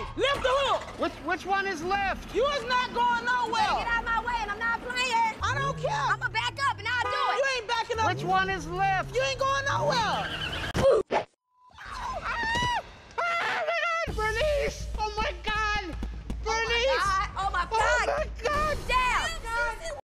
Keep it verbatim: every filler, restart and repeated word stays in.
Lift the hook. Which which one is left? You is not going nowhere. Get out of my way, and I'm not playing. I don't care. I'm gonna back up, and I'll do it. You ain't backing up. Which one is left? You ain't going nowhere.